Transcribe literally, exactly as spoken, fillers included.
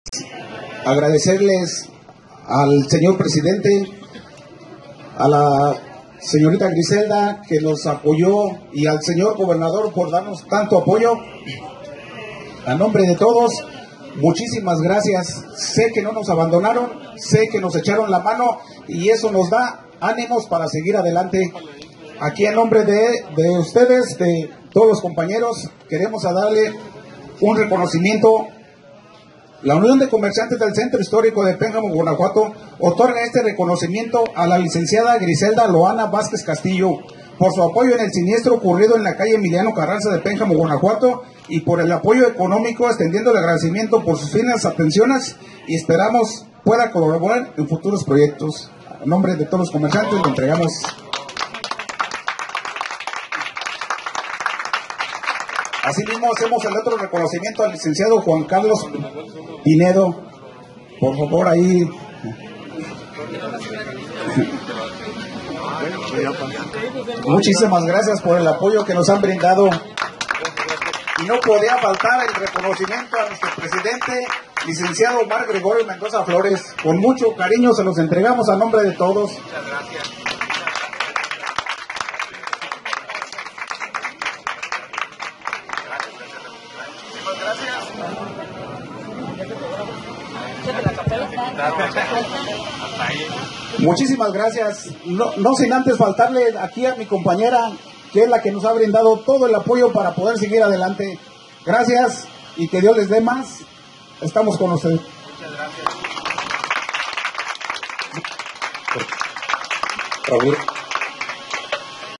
agradecerles al señor presidente, a la señorita Griselda que nos apoyó y al señor gobernador por darnos tanto apoyo. A nombre de todos, muchísimas gracias. Sé que no nos abandonaron, sé que nos echaron la mano y eso nos da ánimos para seguir adelante. Aquí en nombre de, de ustedes, de todos los compañeros, queremos a darle un reconocimiento. La Unión de Comerciantes del Centro Histórico de Pénjamo, Guanajuato, otorga este reconocimiento a la licenciada Griselda Loana Vázquez Castillo por su apoyo en el siniestro ocurrido en la calle Emiliano Carranza de Pénjamo, Guanajuato, y por el apoyo económico, extendiendo el agradecimiento por sus finas atenciones y esperamos pueda colaborar en futuros proyectos. A nombre de todos los comerciantes le entregamos. Asimismo, hacemos el otro reconocimiento al licenciado Juan Carlos Pinedo. Por favor, ahí. Muchísimas gracias por el apoyo que nos han brindado. Y no podía faltar el reconocimiento a nuestro presidente, licenciado Omar Gregorio Mendoza Flores. Con mucho cariño se los entregamos a nombre de todos. Muchas gracias. Muchísimas gracias. No, no sin antes faltarle aquí a mi compañera, que es la que nos ha brindado todo el apoyo para poder seguir adelante. Gracias y que Dios les dé más. Estamos con ustedes. Muchas gracias. Raúl.